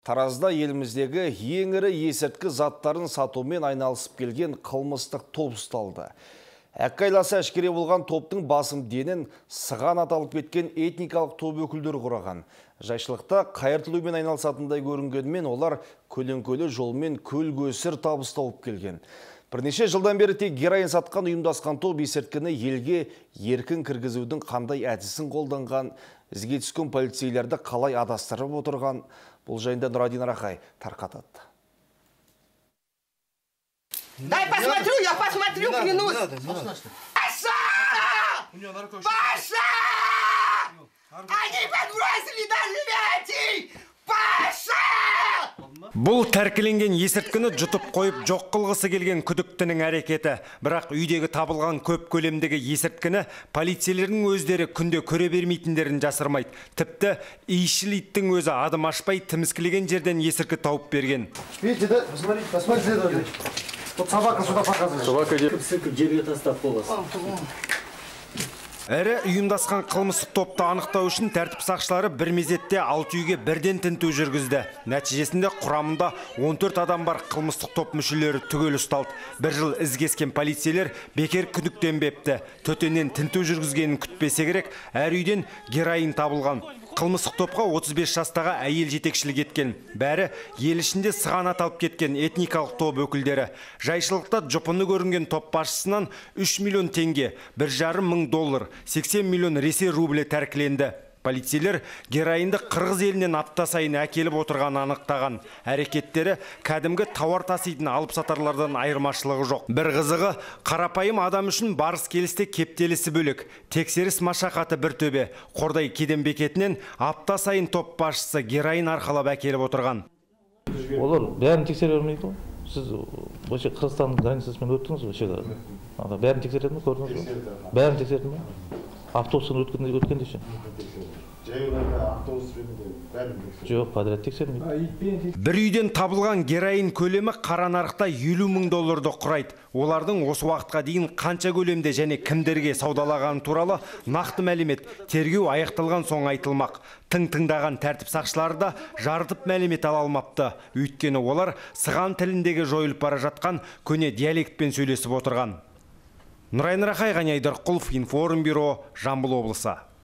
Таразда еліміздегі ең ірі есірткі заттарын сатумен айналысып келген қылмыстық топ ұсталды. Әккайласы әшкере болған топтың басым денін сыған аталып кеткен этникалық топ өкілдері құраған. Жайшылықта қайыртылумен айналысатындай көрінгенмен олар көлеңкелі жолмен көл-көсір табыс тауып келген. Бірнеше жылдан бері тек героин сатқан ұйымдасқан топ есірткіні елге еркін кіргізудің қандай әдісін қолданған, ізге түскен полицейлерді қалай адастырып отырған, бұл жайында Нұрадин Арахай тарқатады. Дай посмотрю, я посмотрю, клянусь! Паша! Паша! Они подбросили даже Вятей! Паша! Бұл тәркіленген есірткіні жұтып қойып жоқ қылғысы келген күдіктінің әрекеті. Бірақ үйдегі табылған көп көлемдегі есірткіні полицейлердің өздері күнде көре бермейтіндерін жасырмайды. Тіпті иісшіл иттің өзі адым ашпай тіміскілеген жерден есірткі тауып берген. Видите, да? Посмотрите. Вот собака сюда показывает. Собака жерге тастап боласың. Әрі ұйымдасқан қылмыстық топты анықтау үшін тәртіп сақшылары бір мезетте 6 үйге бірден тінту жүргізді. Нәтижесінде құрамында 14 адам бар қылмыстық топ мүшелері түгел ұсталды. Бір жыл ізгескен полицейлер бекер күдіктенбепті. Төтеннен тінту жүргізгенін күтпесе керек, әр үйден героин табылған. Қылмыстық топқа 35 жастағы әйел жетекшілік еткен. Бәрі ел ішінде сыған аталып кеткен этникалық топ өкілдері. Жайшылықта жұпыны көрінген топ басшысынан 3 миллион теңге, 1,5 мың доллар, 80 миллион Ресей рублі тәркіленді. Полицейлер героинді Қырғыз елінен апта сайын әкеліп отырған анықтаған. Әрекеттері кәдімгі тауар таситын алып сатарлардан айырмашылығы жоқ. Бір қызығы, қарапайым адам үшін барыс келісте кептелісі бөлек. Тексеріс машақаты бір төбе. Қордай кеден бекетінен апта сайын топ басшысы героин арқалап әкеліп отырған. Олар бәрін тексере бермейді ғой. Сіз осы Қырғызстан границасымен өттіңіз ғой шекарадан. Бәрін тексереді ме, көрдіңіз бе? Бәрін тексерді ме? Автобустан өткенде ше. Жоқ, подряд тексермейді. Бір үйден табылған героин көлемі қара нарықта 50 мың долларды құрайды. Олардың осы уақытқа дейін қанша көлемде және кімдерге саудалаған туралы нақты мәлімет тергеу аяқталған соң айтылмақ. Тыңдаған тәртіп сақшылары да жарытып мәлімет ала алмапты. Өйткені олар сыған тіліндегі жойылып бара жатқан көне диалектпен сөйлесіп отырған. Нұрайын Рахай, Ғани Айдарқұлов, Информбюро, Жамбыл облысы.